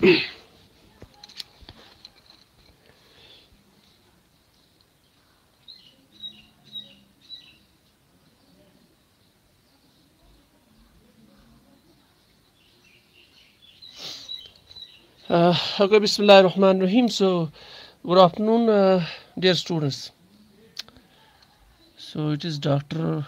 Okay, Bismillahirrahmanirrahim. So, good afternoon, dear students. So, it is Dr.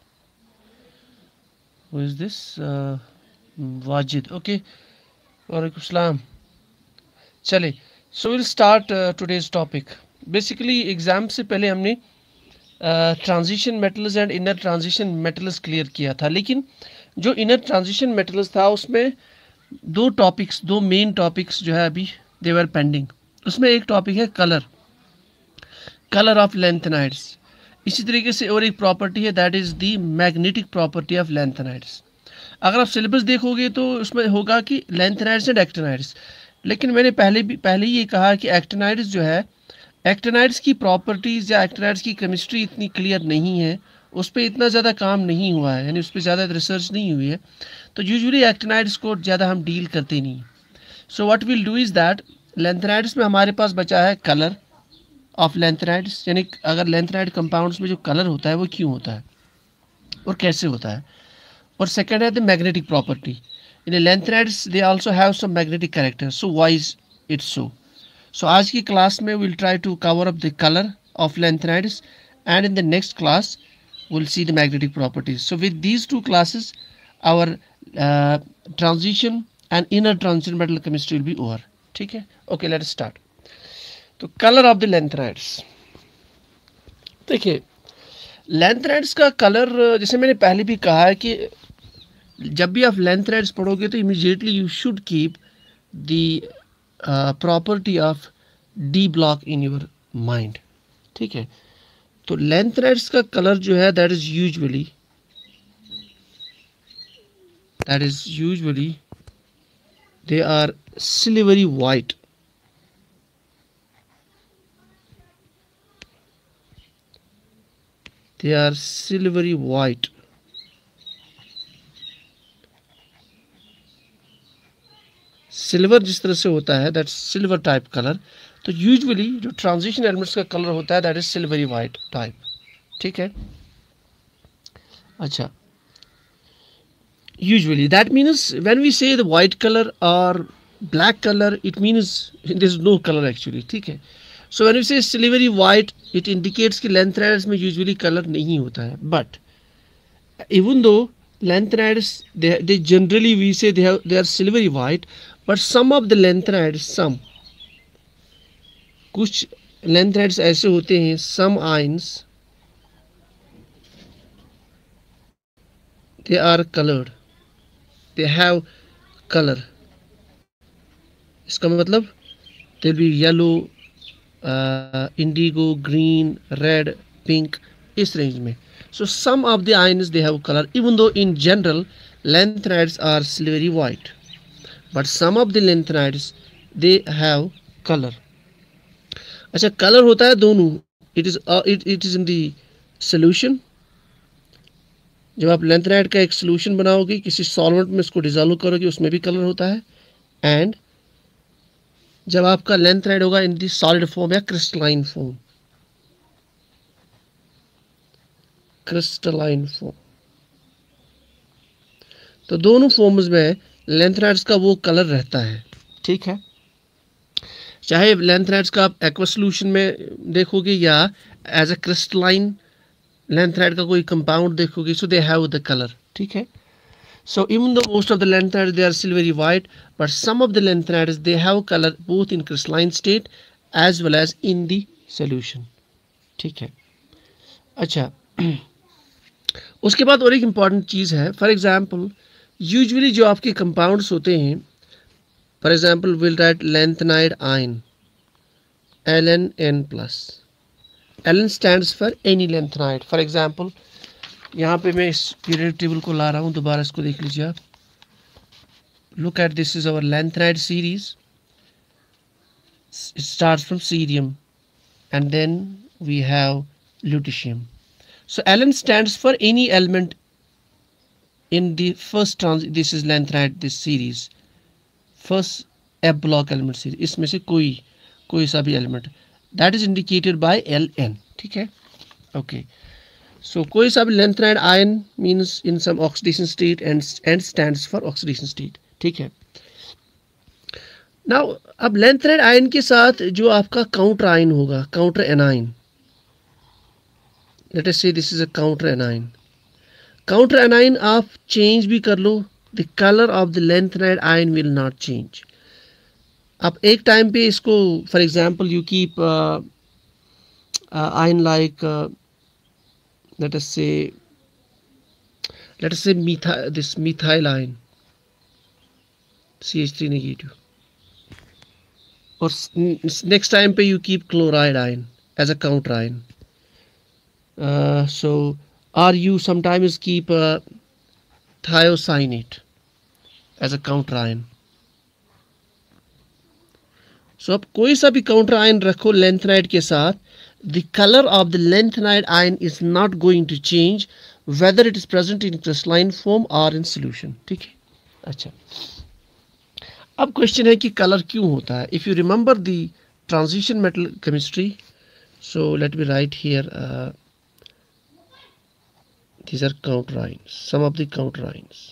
Who is this? Wajid. Okay. Walaikum Salam. चले. So, we'll start today's topic. Basically, exam से पहले हमने transition metals and inner transition metals clear किया था, लेकिन जो inner transition metals था उसमें दो मेन टॉपिक्स जो है अभी दे वर पेंडिंग. उसमें एक टॉपिक है कलर ऑफ लैंथेनाइड्स. इसी तरीके से और एक प्रॉपर्टी है, that is the magnetic property of lanthanides. अगर आप सिलेबस देखोगे तो उसमें होगा कि लैंथेनाइड्स एंड एक्टिनाइड्स, लेकिन मैंने पहले ही ये कहा कि एक्टिनाइड्स जो है, एक्टिनाइड्स की प्रॉपर्टीज़ या एक्टिनाइड्स की केमिस्ट्री इतनी क्लियर नहीं है, उस पर इतना ज़्यादा काम नहीं हुआ है, यानी उस पर ज़्यादा रिसर्च नहीं हुई है, तो यूजुअली एक्टिनाइड्स को ज़्यादा हम डील करते नहीं. So what will do is that, lanthanides में हमारे पास बचा है कलर ऑफ लैंथेनाइड्स, यानी अगर लैंथेनाइड कंपाउंड्स में जो कलर होता है वो क्यों होता है और कैसे होता है. और सेकेंड है the magnetic property. In lanthanides they also have some magnetic character, so why is it so. So आज की क्लास में will try to cover up the colour of lanthanides and in the next class we'll see the magnetic properties. So with these two classes our transition and inner transition metal chemistry will be over. ठीक है. Okay, let's start. तो colour of the lanthanides. देखिए, lanthanides का colour, जैसे मैंने पहले भी कहा है कि जब भी आप लैंथेनाइड्स पढ़ोगे तो immediately you should keep the property of d block in your mind. ठीक है. तो लैंथेनाइड्स का कलर जो है that is usually they are silvery white. They are silvery white. Silver जिस तरह से होता है, दैट सिल्वर टाइप कलर. तो यूजुअली जो ट्रांजिशन एलिमेंट्स का कलर होता है that is silvery white type. ठीक है. अच्छा, usually that means when we say the white colour और black colour, it means there is no colour actually. ठीक है. So when we say silvery white, it indicates कि lanthanides में usually colour नहीं होता है. But even though lanthanides they generally we say they are silvery white, but some of the lanthanides, कुछ lanthanides ऐसे होते हैं, some ions they are coloured, they have colour. इसका मतलब they be yellow, indigo, green, red, pink, इस range में. So some of the ions they have colour, even though in general lanthanides are silvery white, but some of the lanthanides they have colour. अच्छा, colour होता है दोनों. It is in the solution. जब आप lanthanide का एक solution बनाओगे, किसी सॉल्वेंट में इसको डिजोल्व करोगे, उसमें भी कलर होता है. एंड जब आपका लैंथेनाइड होगा इन दी सॉलिड फॉर्म या क्रिस्टलाइन फॉर्म, तो दोनों फॉर्म्स में लैंथेनाइड्स का वो कलर रहता है. ठीक है. चाहे लैंथेनाइड्स का आप एक्वा सोल्यूशन में देखोगे या एज अ क्रिस्टलाइन लैंथेनाइड का कोई कंपाउंड देखोगे, so they have the colour. ठीक है. So even though most of the lanthanides they are silvery white, but some of the lanthanides they have color both in crystalline state as well as in the solution. ठीक है. अच्छा, उसके बाद और एक important चीज़ है. फॉर एग्जाम्पल, यूजुअली जो आपके कंपाउंड्स होते हैं, for example will write lanthanide ion LnN+. Ln stands for any lanthanide. For example, यहाँ पे मैं इस पीरियड टेबल को ला रहा हूँ, दोबारा इसको देख लीजिए आप. Look at this is our lanthanide series. It starts from cerium and then we have lutetium. So Ln stands for any element in the first this is lanthanide, this series. First f block element series, इसमें से कोई सा भी element, that is indicated by L N, ठीक है। Okay, so कोई सा भी lanthanide ion means in some oxidation state and stands for oxidation state, ठीक है। नाउ अब लेंथेनाइड आयन के साथ जो आपका काउंटर आयन होगा, counter anion, let us say this is a counter anion. Counter anion आप चेंज भी कर लो, the colour of the lanthanide ion will not change. आप एक टाइम पे इसको, for example you keep ion like let us say this methyl ion CH3 negative, or next time पे you keep chloride ion as a counter ion. So or you sometimes keep thiocyanate as a counter ion. So आप कोई सा भी counter ion रखो lanthanide के साथ, the color of the lanthanide ion is not going to change whether it is present in crystalline form or in solution, ठीक है। अच्छा, अब क्वेश्चन है कि कलर क्यों होता है। If you remember the transition metal chemistry, so let me write here these are counter ions, some of the counter ions.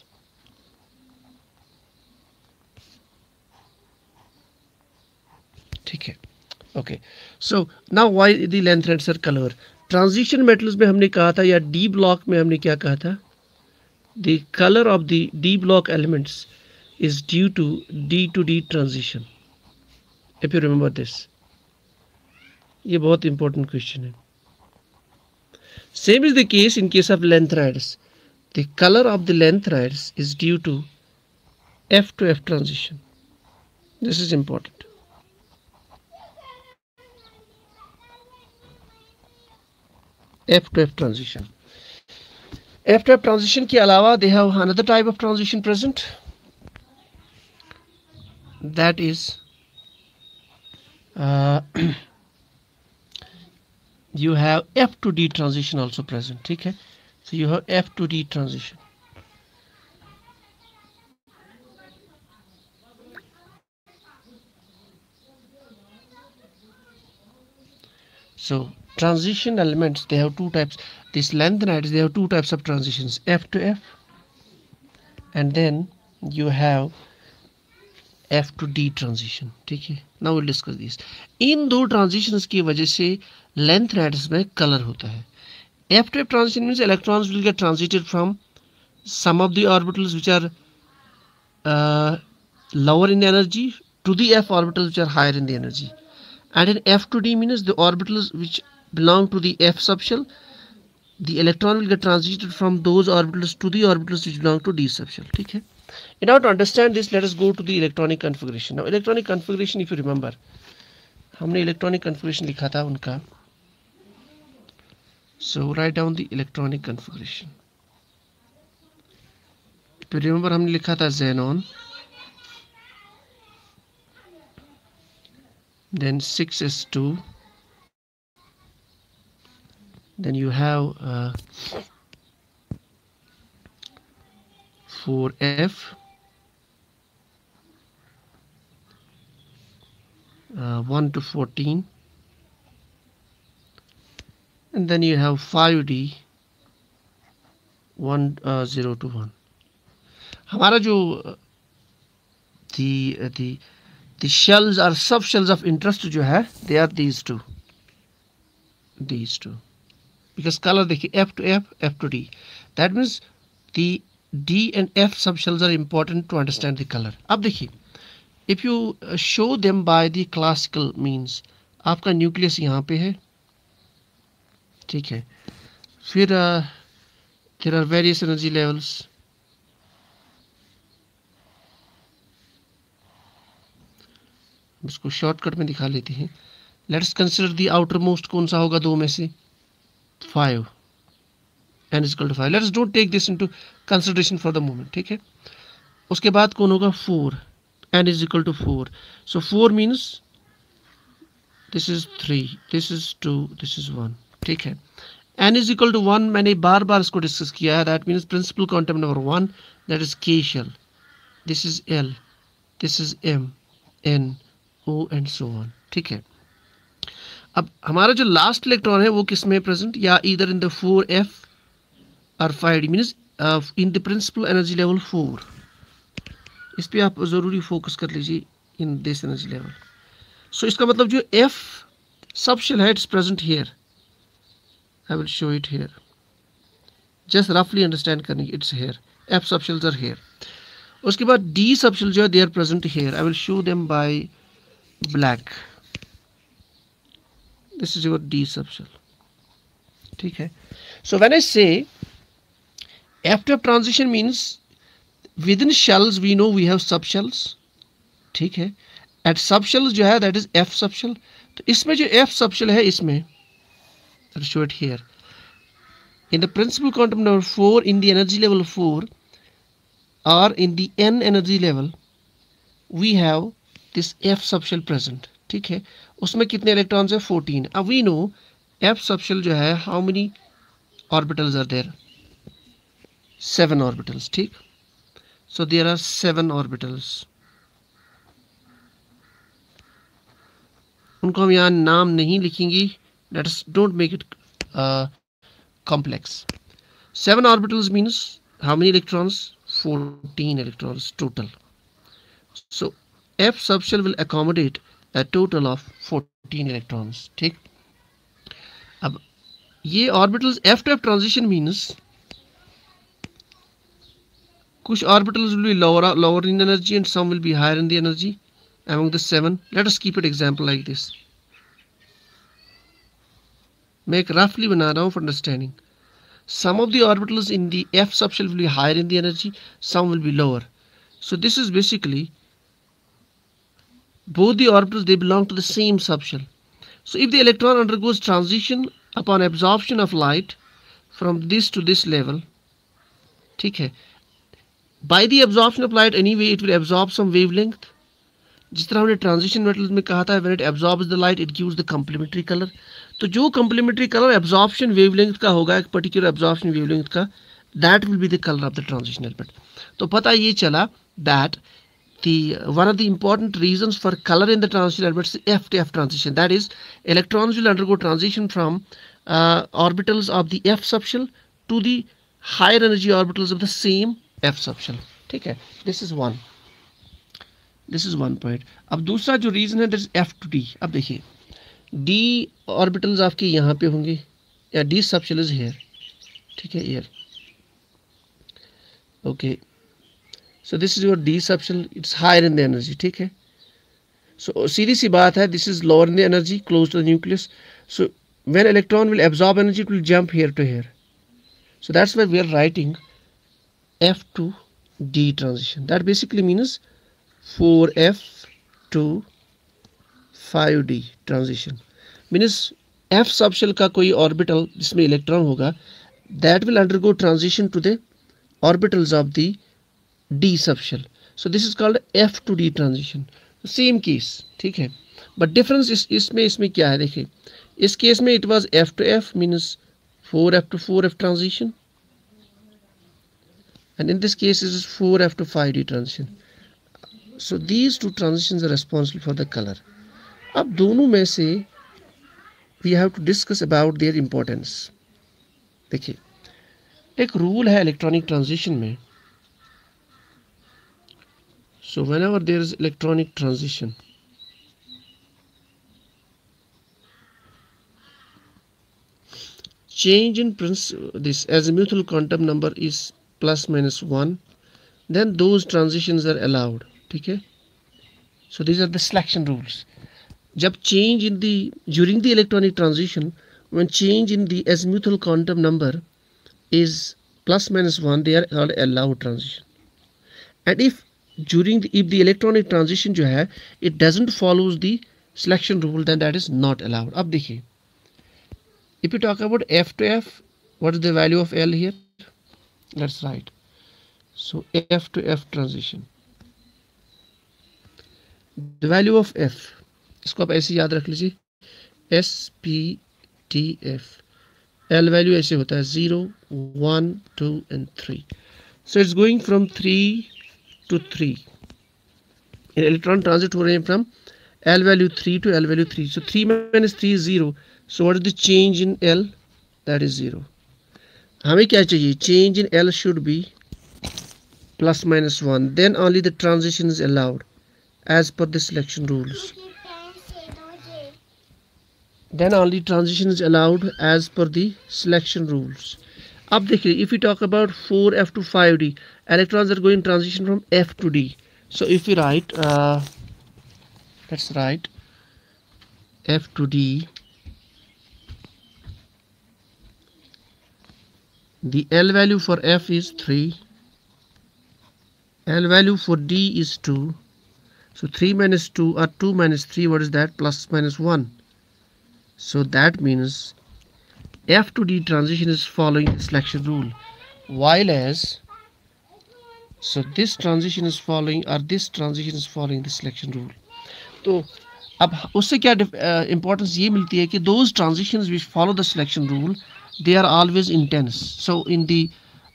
ठीक है, okay. So now why the lanthanides are colour. Transition metals में हमने कहा था, या D block में हमने क्या कहा था, the colour of the D block elements is due to d transition, if you remember this. ये बहुत इंपॉर्टेंट क्वेश्चन है। Same is the case in case of lanthanides, the colour of the lanthanides is due to f transition. This is important. F to F transition. F to F transition के अलावा they have another type of transition present, that is you have F to D transition also present, ठीक है। So you have F to D transition. So transition elements, they have two types. These lanthanides, they have two types of transitions, F to F, and then you have F to D transition, ठीक है। Now we'll discuss this. इन दो transitions की वजह से lanthanides में color होता है। F to F transition means electrons will get transited from some of the orbitals which are lower in energy to the F orbitals which are higher in the energy. And in F to D means the orbitals which belong to the F subshell, the electron will get transited from those orbitals to the orbitals which belong to D subshell, ठीक है। In order to understand this, let us go to the electronic configuration. Now electronic configuration, if you remember, हमने electronic configuration लिखा था उनका। So write down the electronic configuration. If you remember, हमने लिखा था xenon, then 6s2, then you have 4f, 1 to 14, and then you have 5d, 0 to 1. हमारा जो the shells or subshells of interest जो है, they are these two, because color देखिए F to F, F to D, that means the D and F subshells are important to understand the color. अब देखिए, if you show them by the classical means, आपका nucleus यहाँ पे है, ठीक है। फिर there are various energy levels, इसको शॉर्टकट में दिखा लेते हैं। Let's consider the outermost, कौन सा होगा दो में से, 5, n is equal to 5। Let's don't take this into consideration for the moment, ठीक है। उसके बाद कौन होगा 4, n is equal to 4। So 4 means this is 3, this is 2, this is 1, ठीक है। n is equal to 1 मैंने बार बार इसको डिस्कस किया है, that means principal quantum number 1, that is k shell, this is l, this is m, N O and so on. ठीक है, अब हमारा जो लास्ट इलेक्ट्रॉन है वो किस में प्रेजेंट, या इधर इन द 4f और 5d, means in the principal energy level 4। इस पे आप ज़रूरी फोकस कर लीजिए, in this energy level. So इसका मतलब जो f सबशेल है it's present here, I will show it here, just रफली अंडरस्टैंड करनी, it's here, f subshells are here. उसके बाद d सबशेल जो है they are present here, I will show them by black, this is your d subshell. ठीक है, so when I से f to f transition means within shells we know we have subshells। ठीक है, eight subshell जो है that is f subshell. तो इसमें जो f सबशेल है इसमें show it here in the principal quantum number 4 in the energy level 4 or in the n energy level we have this f subshell present। ठीक है, उसमें कितने इलेक्ट्रॉन्स है 14। अब we know f subshell जो है how many orbitals are there, 7 orbitals। ठीक, so there are 7 orbitals, उनको हम यहाँ नाम नहीं लिखेंगे, let's don't make it complex। 7 orbitals means how many electrons, 14 electrons total। So f subshell will accommodate a total of 14 electrons। ठीक, अब ये orbitals f to f transition means कुछ orbitals will be lower in energy and some will be higher in the energy among the 7। let us keep it example like this, मैं एक रफली बना रहा हूँ for understanding। Some of the orbitals in the f subshell will be higher in the energy, some will be lower। So this is basically both the orbitals, they belong to the same subshell। So if the electron undergoes transition upon absorption of light from this to this level, ठीक है, by the absorption of light anyway it will absorb some wavelength। जिस तरह हमने transition metals में कहा था when it absorbs the light it gives the complementary colour. तो जो कम्प्लीमेंट्री कलर एब्जॉर्प्शन वेवलेंथ का होगा, एक पर्टिकुलर एब्जॉर्प्शन वेवलेंथ का, that will be the colour of the transition element. तो पता ये चला that one of the important reasons for color in the transition elements is f to f transition, that is electrons will undergo transition from orbitals of the f subshell to the higher energy orbitals of the same f subshell। ठीक है, this is one point. अब दूसरा जो reason है that is f to d. अब देखिए D orbitals आपके यहाँ पे होंगे, या डी सबशेल इज हियर। ठीक है, here, okay, so this is your d subshell, it's higher in the energy. ठीक है, सो सीधी सी बात है, this is lower in the energy close to the nucleus. So when electron will absorb energy it will jump here to here. So that's why we are writing f to d transition. That basically means 4f to 5d transition. Means f subshell का कोई orbital जिसमें electron होगा that will undergo transition to the orbitals of the d subshell. So this is called f to d transition, same case. ठीक है, but difference इसमें क्या है, देखिए इस केस में it was f to f means 4f to 4f transition, and in this case is 4f to 5d transition. So these two transitions are responsible for the color। अब दोनों में से we have to discuss about their importance। देखिए एक rule है electronic transition में। So whenever there is electronic transition, change in this azimuthal quantum number is plus minus 1, then those transitions are allowed। ठीक है, so these are the selection rules। जब change in the during the electronic transition, when change in the azimuthal quantum number is plus minus 1, they are called allowed transition। and if the electronic transition जो है it doesn't follows the selection rule, then that is not allowed। अब देखिए if you talk about f to f, what is the value of L here, let's write। so f to f transition, the value of f, इसको आप ऐसे याद रख लीजिए, s p d f. L value ऐसे होता है 0 1 2 and 3। So it's going from 3 to 3 electron transit हो रहे हैं from L value 3 to L value 3. So 3 minus 3 is 0. So what is the change in L? That is 0. हमें क्या चाहिए? Change in L should be plus minus 1. Then only the transition is allowed as per the selection rules. Then only transition is allowed as per the selection rules. अब देखिए, if we talk about 4f to 5d, electrons are going transition from f to d. So if we write, let's write f to d, the L value for f is 3, L value for d is 2. So 3 minus 2 or 2 minus 3, what is that? Plus minus 1. So that means F to D transition is following the selection rule, while as so this transition is following, or this transition is following the selection rule. तो अब उससे क्या importance ये मिलती है कि those transitions which follow the selection rule, they are always intense. So in the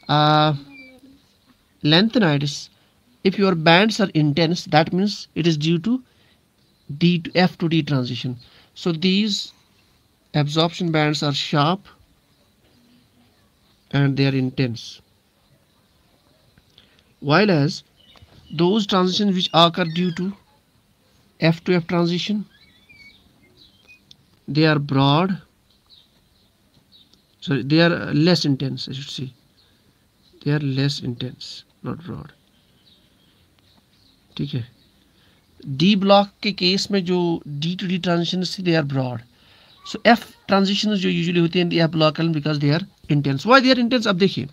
lanthanides, if your bands are intense, that means it is due to D to F to D transition. So these absorption bands are sharp and they are intense, while as those transitions which occur due to F to F transition, they are broad, sorry, they are less intense, I should say. They are less intense, not broad. ठीक है. D block के case में जो D to D transitions they are broad. So F transitions जो usually होती हैं in the F block because they are intense. Why they are intense? अब देखिए,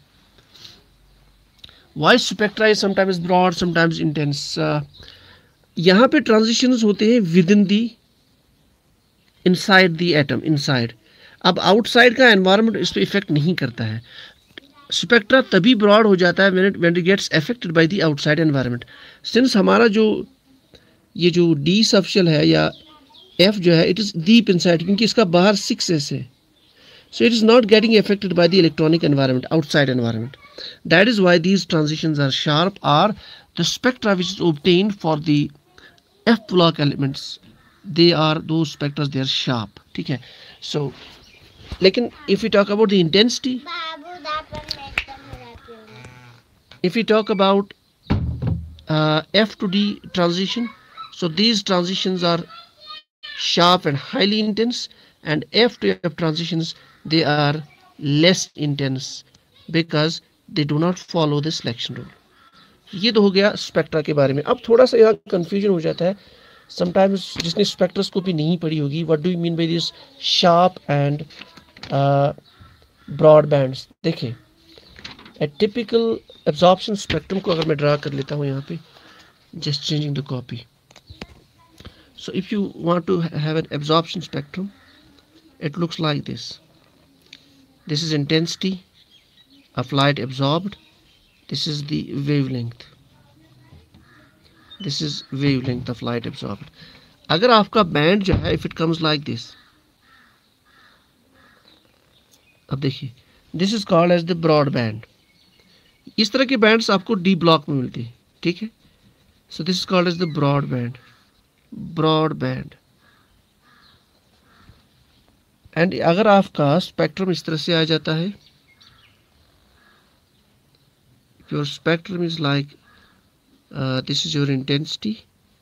why spectra is sometimes broad, sometimes intense. यहाँ पे transitions होते हैं within the inside the atom, inside. अब outside का environment इस पे effect नहीं करता है. स्पेक्ट्रा तभी ब्रॉड हो जाता है when it gets affected by the outside environment. Since हमारा जो ये जो D सबशेल है या F जो है, it is deep inside, क्योंकि इसका बाहर 6s है. So it is not getting affected by the electronic environment, outside environment. That is why these transitions are sharp, or the spectra which is obtained for the F block elements, they are those spectra, they are sharp. ठीक है. So लेकिन if we talk about the intensity, if we talk about F to D transition, so these transitions are sharp and highly intense, and F to F transitions, they are less intense because they do not follow the selection rule. ये तो हो गया spectra के बारे में. अब थोड़ा सा यहाँ कंफ्यूजन हो जाता है समटाइम्स, जिसने स्पेक्ट्रोस्कोपी नहीं पढ़ी होगी. What do you mean by this sharp and broad bands? देखिए, a typical absorption spectrum को अगर मैं ड्रा कर लेता हूँ यहाँ पे, just changing the copy. So if you want to have an absorption spectrum, it looks like this. This is intensity of light absorbed. This is the wavelength. This is wavelength of light absorbed. अगर आपका band जो है, if it comes like this, अब देखिए, this is called as the broad band. इस तरह के bands आपको डी ब्लॉक में मिलते हैं. ठीक है. So this is called as the broad band. Broad band. And अगर आपका स्पेक्ट्रम इस तरह से आ जाता है, your spectrum is like this is your intensity,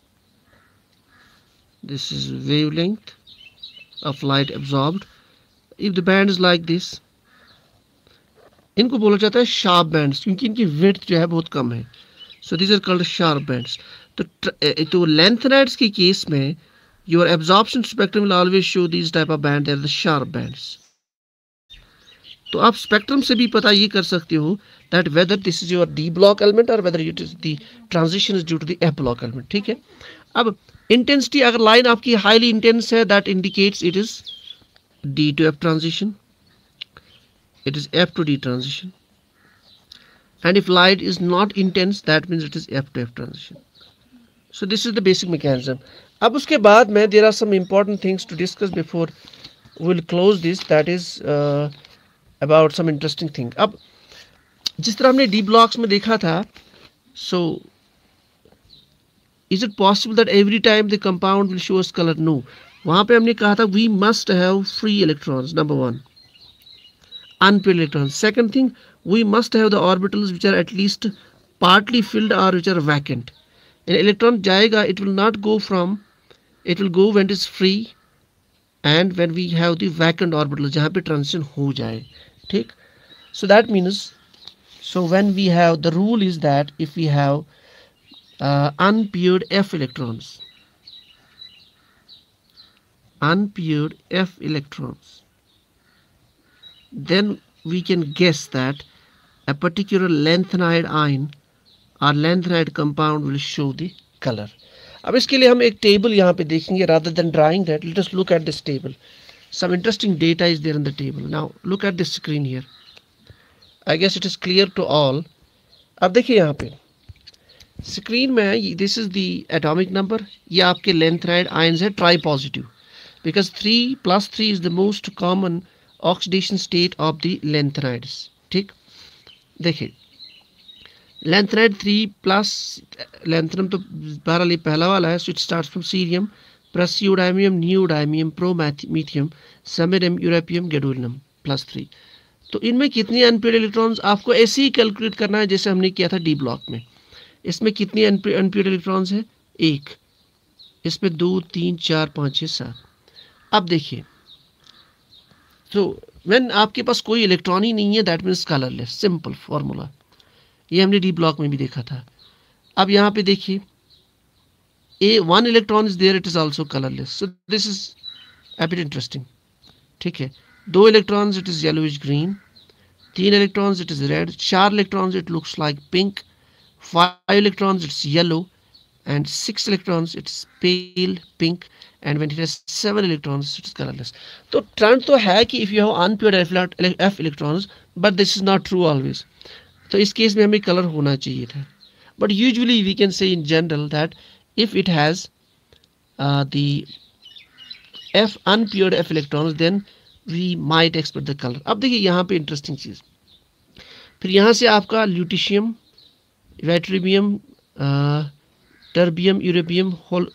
this is wavelength of light absorbed. If the band is like this, इनको बोला जाता है शार्प बैंड्स, क्योंकि इनकी विड्थ जो है बहुत कम है. So this are called sharp bands. तो लैंथनाइड्स के केस में your absorption spectrum will always show this type of band, they are the sharp bands. तो आप स्पेक्ट्रम से भी पता ये कर सकते हो that whether this is your d block element और whether it is the transition is due to the f block element. ठीक है. अब इंटेंसिटी, अगर लाइन आपकी हाईली इंटेंस है, that indicates it is d to f transition. It is F to D transition. And if light is not intense, that means it is F to F transition. So this is the basic mechanism. अब उसके बाद में there are some important things to discuss before we will close this. That is about some interesting thing. अब जिस तरह हमने D blocks में देखा था, so is it possible that every time the compound will show us colour? No, वहां पे हमने कहा था we must have free electrons, number one, unpaired electrons. Second thing, we must have the orbitals which are at least partly filled or which are vacant. An electron jayega, it will not go from, it will go when it is free and when we have the vacant orbital jahan pe transition ho jaye. ठीक? So that means, so when we have, the rule is that if we have unpaired f electrons, then we can guess that a particular lanthanide ion or lanthanide compound will show the color. अब इसके लिए हम एक table यहाँ पे देखेंगे. rather than drawing that, let us look at this table. Some interesting data is there in the table. Now look at this screen here. I guess it is clear to all. अब देखिए यहाँ पे screen में, this is the atomic number. ये आपके lanthanide ions है tripositive, because 3 + 3 is the most common oxidation state of the lanthanides. ठीक, देखिए lanthanide 3+ lanthanum तो बहरहाल पहला वाला है. So it starts from cerium, praseodymium, neodymium, promethium, samarium, europium, gadolinium +3. तो इनमें कितनी अनपेड इलेक्ट्रॉन्स आपको ऐसे ही कैलकुलेट करना है जैसे हमने किया था डी ब्लॉक में. इसमें कितनी अनपेड इलेक्ट्रॉन्स है? 1. इसमें 2, 3, 4, 5, 6, 7. अब देखिए, तो व्हेन आपके पास कोई इलेक्ट्रॉन ही नहीं है, that means colourless. Simple formula, ये हमने डी ब्लॉक में भी देखा था. अब यहाँ पे देखिए, one electron is there, it is also colorless. So this is a bit interesting. ठीक है, 2 electrons, it is yellowish green. 3 electrons, it is red. 4 electrons, it looks like pink. 5 electrons, it's yellow. And 6 electrons, it's pale pink. And when it has 7 electrons, it is colorless. तो trend तो है कि if you have unpaired f electrons, but this is not true always. तो इस case में हमें colour होना चाहिए था. But usually we can say in general that if it has the unpaired f electrons, then we might expect the color. अब देखिए यहाँ पे इंटरेस्टिंग चीज, फिर यहाँ से आपका lutetium, ytterbium, terbium, europium,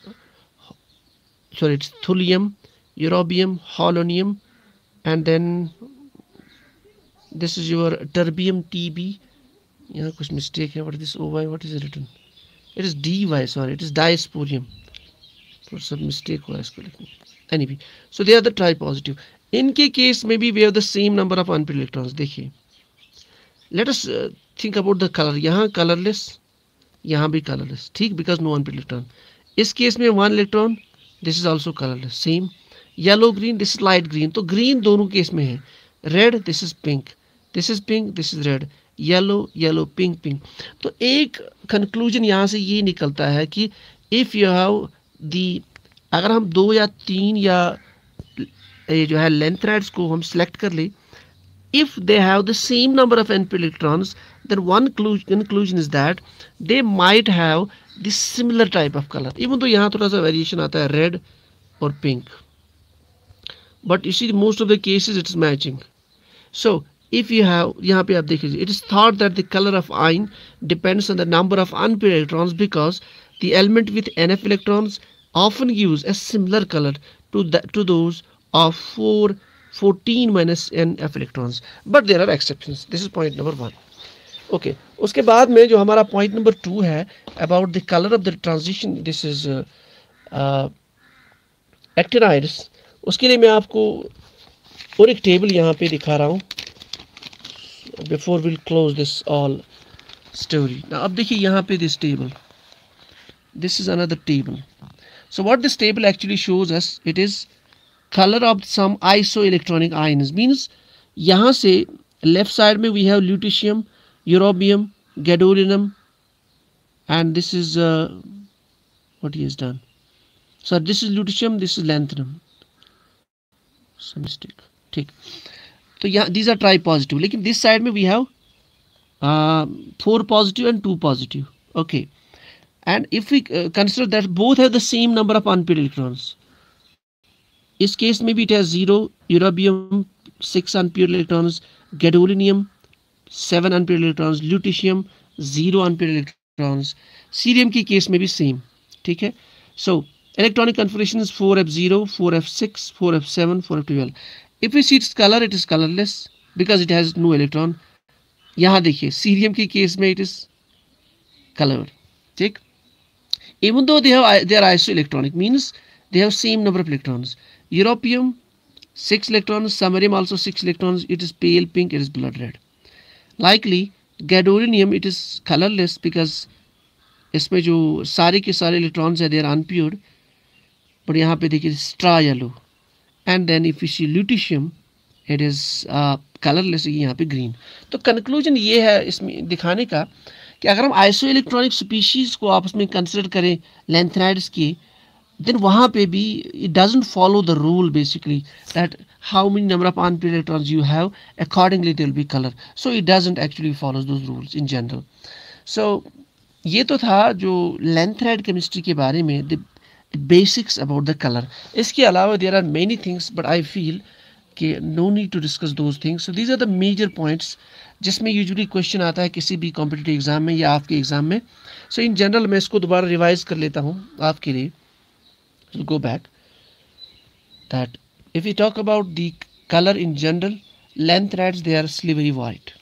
it's thulium, eurobium, holonium, and then this is your terbium TB. यहाँ कुछ मिस्टेक है. what is this OY, what is it written? It is DY, sorry, it is diasporium. For some mistake हुआ इसको लिखने. Anyway, so they are the tripositive. इनके केस में भी we have the same number of unpaired electrons. देखिए, let us think about the color. यहाँ colorless, यहाँ भी colorless. ठीक, because no unpaired electron. इस केस में 1 electron, this is also colorless. Same. Yellow green, this is light green. तो green दोनों केस में है. Red, this is pink. This is pink, this is red. Yellow yellow, pink pink. तो एक conclusion यहाँ से ये निकलता है कि इफ यू हैव दी, अगर हम 2 या 3 या ये जो है lanthanide को हम सिलेक्ट कर ले, if they have the same number of unpaired electrons, then one conclusion is that they might have this similar type of color. Even though यहाँ थोड़ा सा वेरिएशन आता है रेड और pink, but you see most of the cases it is matching. So if you have, यहाँ पे आप देखिए, it is thought that the color of ion depends on the number of unpaired electrons because the element with NF electrons often gives a similar color to those of 14 minus NF electrons. But there are exceptions. This is point number 1. Okay. उसके बाद में जो हमारा point number 2 है about the color of the transition, this is actinides. उसके लिए मैं आपको और एक टेबल यहाँ पे दिखा रहा हूँ before we'll close this all story. Now अब देखिए यहाँ पे this table, this is another table. So what this table actually shows us, it is color of some isoelectronic ions. Means यहाँ से left side में we have lutetium, eurobium, gadolinium, and this is what he has done. So this is lutetium, this is lanthanum. Some mistake. ठीक. तो यहाँ these are tripositive. लेकिन this side में we have 4 positive and 2 positive. Okay. And if we consider that both have the same number of unpaired electrons, इस case में भी it has 0, eurobium 6 unpaired electrons, gadolinium 7 unpaired electrons, lutetium 0 unpaired electrons. Cerium की case में भी same. ठीक है. So electronic configuration is 4f0, 4f6, 4f7, 4f12. If we see its color, it is colorless because it has no electron. यहाँ देखिए cerium के case में it is colored. ठीक. Even though they are isoelectronic, means they have same number of electrons. Europium 6 electrons, samarium also 6 electrons. It is pale pink, it is blood red. Likely gadolinium, it is colorless because इसमें जो सारे के सारे electrons है they are अनप्योर्ड. But यहाँ पे देखिए straw yellow. And then if you see lutetium it is colourless, यहाँ पे ग्रीन. तो कंक्लूजन ये है इसमें दिखाने का कि अगर हम आइसो इलेक्ट्रॉनिक स्पीशीज़ को आपस में कंसिडर करें लैंथनाइड्स की, then वहाँ पे भी it doesn't follow the rule basically that how many number of unpaired electrons you have, accordingly there will be color. So it doesn't actually follow those rules in general. So ये तो था जो लैंथनाइड chemistry के बारे में the basics about the color. इसके अलावा there are many things but I feel कि no need to discuss those things. So these are the major points जिसमें यूजुअली क्वेश्चन आता है किसी भी कॉम्पिटिटिव एग्जाम में या आपके एग्जाम में. सो इन जनरल मैं इसको दोबारा रिवाइज कर लेता हूँ आपके लिए. We'll go back that if we talk about the color in general, lanthanides they are silvery white.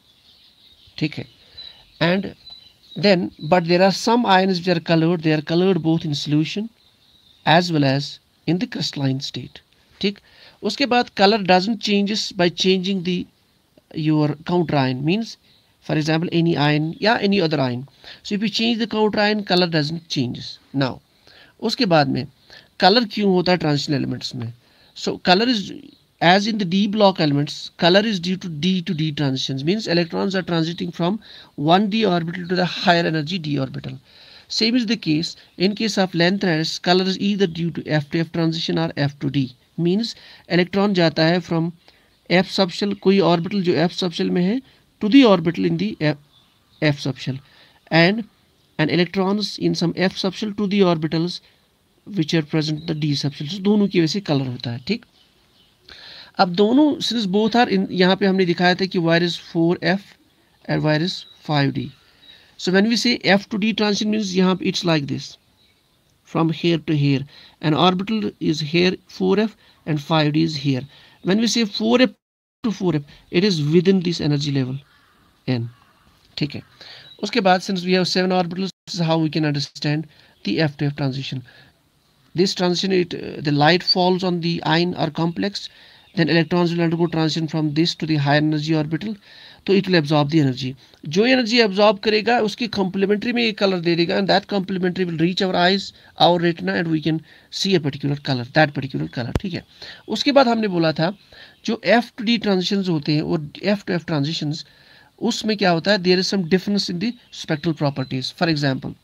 ठीक है. And then but there are some ions which are colored. They are colored both in solution as well as in the crystalline state. ठीक. उसके बाद color doesn't changes by changing the your counter ion, means for example any ion या any other ion. So if you change the counter ion, color doesn't changes. Now उसके बाद में colour क्यों होता है ट्रांजिशन एलिमेंट्स में. So colour is as in the D block elements, colour is due to D transitions, means electrons are transiting from one D orbital to the higher energy D orbital. Same is the case in case of lanthanides. Colour is either due to f transition और f, means electron जाता है from f subshell, कोई orbital जो f subshell में है, to the orbital in the f subshell, and electrons in some f subshell to the orbitals which are present the d subshell. So दोनों की वजह से कलर होता है. ठीक. अब दोनों since both are in, यहाँ पे हमने दिखाया था कि wire is 4f and wire is 5d. So when we say f to d transition means यहाँ पे it's like this from here to here, and orbital is here 4f and 5d is here. When we say 4f to 4f, it is within this energy level n. ठीक है. उसके बाद since we have 7 orbitals, this is how we can understand the f to f transition. This transition, the light falls on the ion or complex, then electrons will undergo transition from this to the higher energy orbital. तो it will absorb the energy. जो energy absorb करेगा उसकी complementary में एक colour दे देगा, and that complementary will reach our eyes, our retina, and we can see a particular color, that particular color. ठीक है. उसके बाद हमने बोला था जो f to d transitions होते हैं और f to f transitions, उसमें क्या होता है, there is some difference in the spectral properties. For example,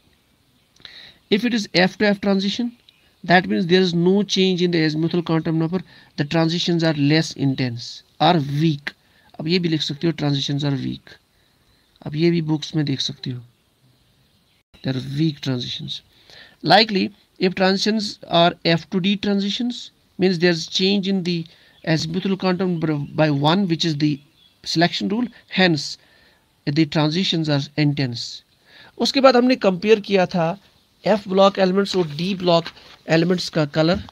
if it is f to f transition, that means there is no change in the azimuthal quantum number. The transitions are less intense or weak. अब ये भी लिख सकते हो transitions are weak. अब ये भी books में देख सकते हो, there are weak transitions. Likely if transitions are f to d transitions, means there is change in the azimuthal quantum number by 1, which is the selection rule. Hence the transitions are intense. उसके बाद हमने compare किया था f block elements और d block elements का colour.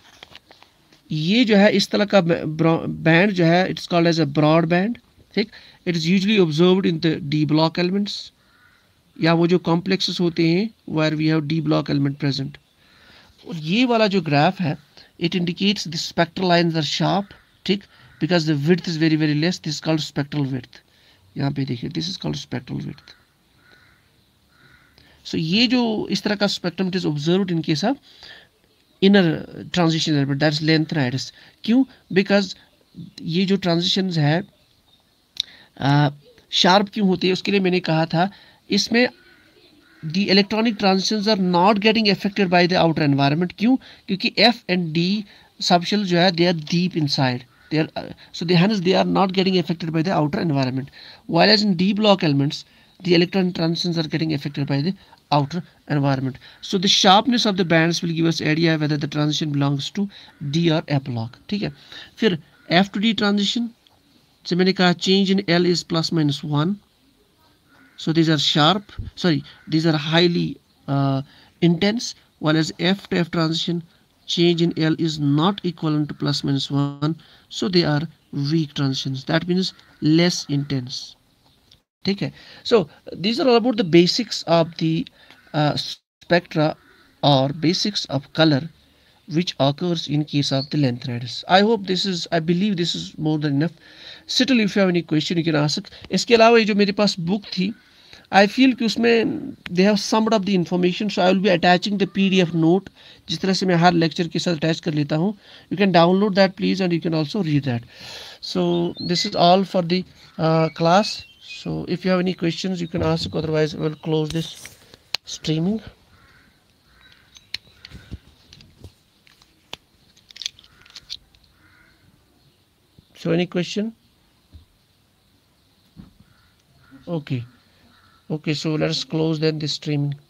ये जो है इस तरह का बैंड जो है it's called as a broad band. ठीक. It is usually observed in the d block elements, या वो जो कॉम्प्लेक्सेस होते हैं where we have d block element present. और ये वाला जो ग्राफ है it indicates the spectral lines are sharp. ठीक. Because the width is very very less. This called spectral width. यहाँ पे देखिए this is called spectral width. So ये जो इस तरह का spectrum it is observed in case of inner transition element, that's lanthanides. क्यों? बिकॉज ये जो ट्रांजिशंस है शार्प क्यों होती है, उसके लिए मैंने कहा था इसमें the electronic transitions are not getting affected by the outer environment. क्यों? क्योंकि एफ एंड डी सबशेल जो है they are deep inside, they are so they are not getting affected by the outer environment, while as in d block elements the electron transitions are getting affected by the outer environment. So the sharpness of the bands will give us idea whether the transition belongs to d or f block. ठीक है. फिर f to d transition से मैंने कहा change in L is plus minus 1. So these are sharp, sorry, these are highly intense, while as F to F transition, change in L is not equivalent to plus minus 1, so they are weak transitions. That means less intense. Okay, so these are all about the basics of the spectra or basics of color which occurs in case of the lanthanides. I hope this is, I believe this is more than enough. Still if you have any question you can ask. इसके अलावा ये जो मेरे पास book थी, आई feel कि उसमें they have summed up the information, so I will be attaching the PDF note, जिस तरह से मैं हर लेक्चर के साथ अटैच कर लेता हूँ. You can download that please and you can also read that. So this is all for the class. So if you have any questions you can ask, otherwise we will close this streaming. So any question? Okay, so let us close then this streaming.